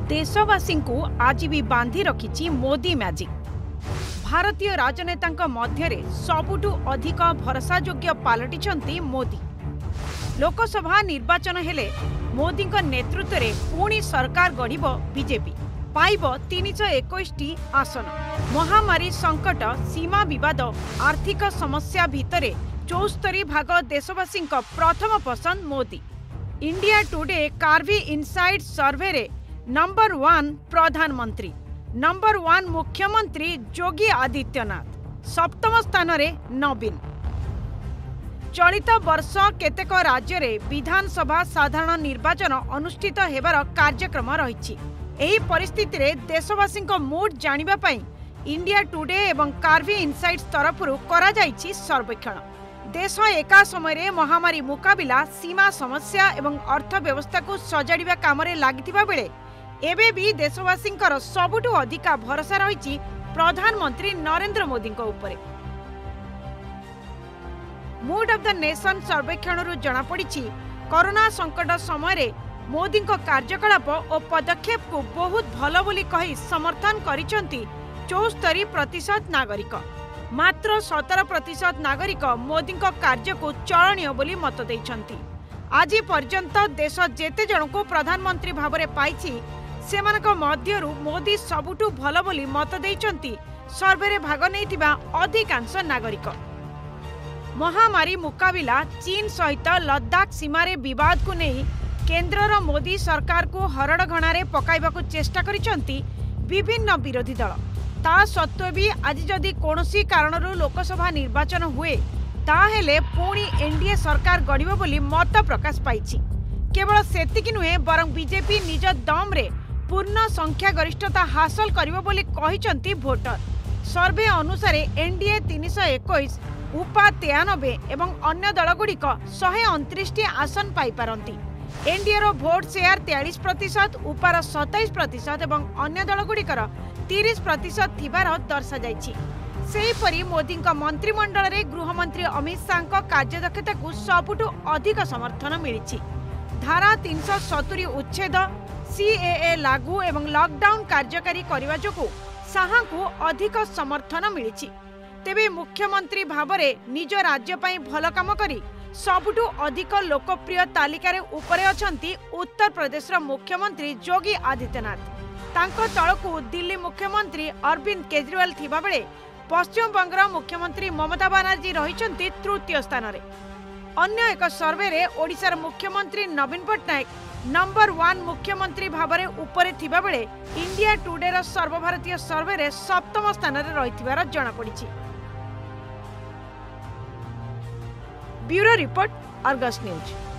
देशवासी को आज भी बांधि रखी मोदी मैजिक। भारतीय राजनेता मध्य सबुठु अधिक भरसायोग्य पलटिंट मोदी। लोकसभा निर्वाचन हेले मोदी नेतृत्व में पुणी सरकार गढ़ बीजेपी पाइब 321 आसन। महामारी संकट, सीमा विवाद, आर्थिक समस्या भितर 74 भाग देशवासी प्रथम पसंद Modi. India Today Karvy insight survey रे नंबर 1 प्रधानमंत्री, नंबर 1 मुख्यमंत्री योगी आदित्यनाथ, सप्तम स्थान रे नवीन। चलित वर्ष केतेक राज्य रे विधानसभा साधारण निर्वाचन अनुष्ठित हेबार कार्यक्रम रही। एही परिस्थिति रे देशवासी मूड जानिबा पई इंडिया टुडे एवं कार्वी इनसाइट्स तरफरु करा जाइछि सर्वेक्षण। देश एका समय महामारी मुकाबिला, सीमा समस्या एवं अर्थव्यवस्था को सजाड़िबा काम रे लागिथिबा बेले एबे भी देशवासी सबुठु अधिका भरोसा रही प्रधानमंत्री नरेंद्र मोदी उपरे। मूड ऑफ द नेशन सर्वेक्षण जनापड़ी कोरोना संकट समय मोदी कार्यकलाप और पदक्षेप को बहुत भल बोली कही समर्थन करिसेंती 74% नागरिक। मात्र 17% नागरिक मोदी कार्य को चलनीय बोली मत देइछंती। आज पर्यंत देश जेते जन को प्रधानमंत्री भाव में पाइछि सेमानक मध्यरु मोदी सबुठु भल बोली मत देइछंती सर्वे रे भाग नैथिबा अधिकांश नागरिक। महामारी मुकाबिला, चीन सहित लद्दाख सीमारे विवाद को नहीं केंद्रर मोदी सरकार को हरड़ घणारे पकाइबाकू चेष्टा करिसेंती विभिन्न विरोधी दल। ता सत्वे भी आज जदि कोनोसी कारणरू लोकसभा निर्वाचन हुए ताहेले पुणी एनडीए सरकार गढ़िब बोली मत प्रकाश पाइछि। केवल सेतिकी नुहे बरं बीजेपी निज दम रे पूर्ण संख्या गरिष्ठता हासिल करिबो बोली कहिसेंती भोटर। सर्वे अनुसार एनडीए 321, उपा 93 एवं अन्य दलगुड़िक 129 आसन पाई पारंती। एनडीए रो भोट शेयर 43%, उपार 27% एवं अन्य दलगुड़िकर 30% थिबार दर्शा जाइछि। सेहीपरि मोदी मंत्रिमंडल रे गृहमंत्री अमित शाह कार्यदक्षता को सबुठु अधिक समर्थन मिली। धारा 370 उच्छेद, सीएए लागू एवं लॉकडाउन कार्यकारी करने जोगु शाह को अधिक समर्थन मिली। तेबे मुख्यमंत्री भाव में निज राज्य पई भल काम करी सबुठु अधिक लोकप्रिय तालिकार उपरे अछंती उत्तर प्रदेश मुख्यमंत्री योगी आदित्यनाथ। तांको तळकु दिल्ली मुख्यमंत्री अरविंद केजरीवाल थिबा बेले पश्चिम बंगर मुख्यमंत्री ममता बनर्जी रहिछंती तृतीय स्थान रे। अन्य एक सर्वे रे ओडिशार मुख्यमंत्री नवीन पट्टनायक नंबर 1 मुख्यमंत्री भाव में उपरे थिबा बेले इंडिया टुडे रो सर्वभारतीय सर्वे रे सप्तम स्थान रे रहिथिबार जणा पड़िछि। Bureau report, Argus news.